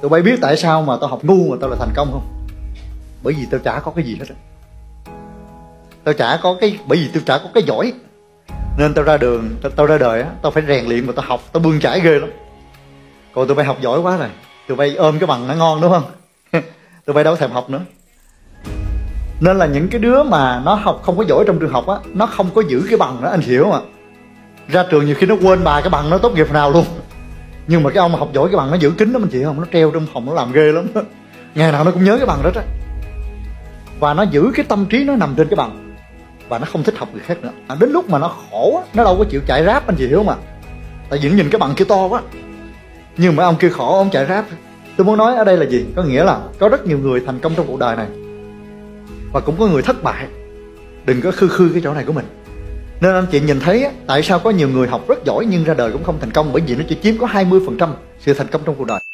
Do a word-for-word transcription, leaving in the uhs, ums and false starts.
Tụi bay biết tại sao mà tao học ngu mà tao lại thành công không? Bởi vì tao chả có cái gì hết á. Tao chả có cái, bởi vì tao chả có cái giỏi, nên tao ra đường, tao, tao ra đời á, tao phải rèn luyện mà tao học, tao bươn chải ghê lắm. Còn tụi bay học giỏi quá rồi, tụi bay ôm cái bằng nó ngon đúng không? Tụi bay đâu có thèm học nữa. Nên là những cái đứa mà nó học không có giỏi trong trường học á, nó không có giữ cái bằng đó, anh hiểu không ạ? Ra trường nhiều khi nó quên bài cái bằng nó tốt nghiệp nào luôn. Nhưng mà cái ông mà học giỏi cái bằng nó giữ kín đó, mình chị không? Nó treo trong phòng, nó làm ghê lắm. Ngày nào nó cũng nhớ cái bằng đó đó. Và nó giữ cái tâm trí nó nằm trên cái bằng, và nó không thích học người khác nữa. À, đến lúc mà nó khổ á, nó đâu có chịu chạy ráp, anh chị hiểu không ạ? Tại vì nhìn cái bằng kia to quá. Nhưng mà ông kia khổ, ông chạy ráp. Tôi muốn nói ở đây là gì? Có nghĩa là có rất nhiều người thành công trong cuộc đời này, và cũng có người thất bại. Đừng có khư khư cái chỗ này của mình. Nên anh chị nhìn thấy á, tại sao có nhiều người học rất giỏi nhưng ra đời cũng không thành công? Bởi vì nó chỉ chiếm có hai mươi phần trăm sự thành công trong cuộc đời.